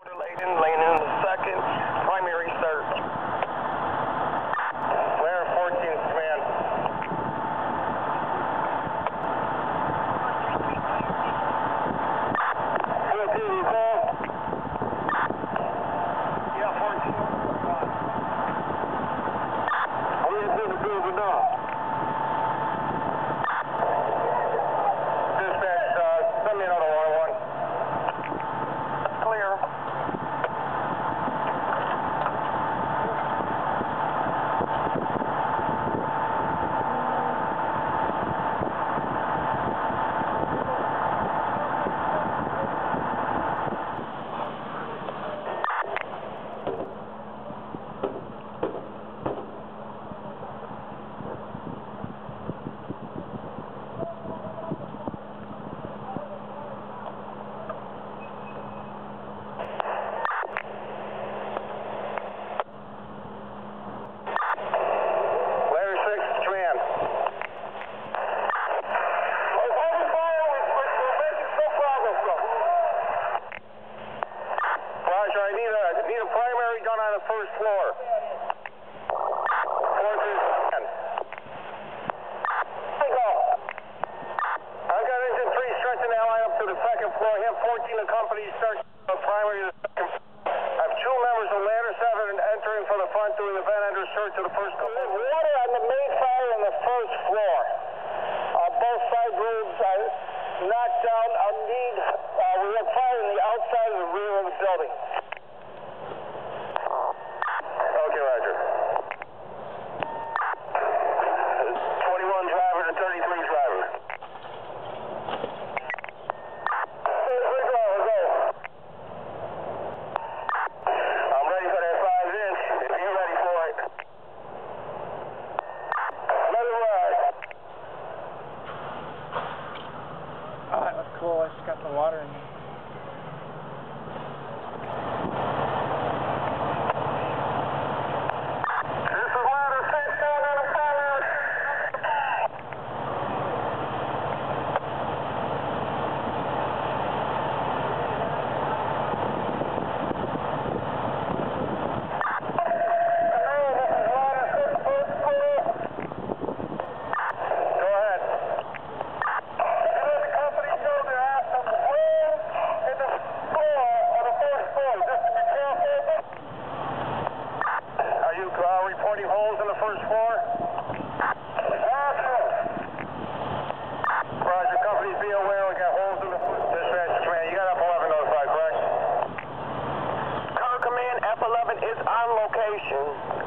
Lane in the second, primary search. Flare 14th command. Yeah, 14. We have been approved enough. Dispatch, send me another 101. That's clear. I need a primary gun on the first floor. 4th is 10. Go. I've got engine 3 stretching that line up to the second floor. Him 14 accompanies start primary to the second floor. I have 2 members of ladder 7 entering from the front doing the vent ender search of the first floor. There's water on the main fire on the first floor. Both side rooms are knocked down. We have fire in the outside of the rear of the building. Okay, Roger. 21 driver to 33 driver. 33 driver, go. I'm ready for that 5-inch, if you're ready for it. Let it ride. Oh, that was cool. I just got the water in me. Reporting holes in the first floor. Roger, companies be aware we got holes in the first. Dispatch command, you got F11 notified, correct? Cover command, F11 is on location.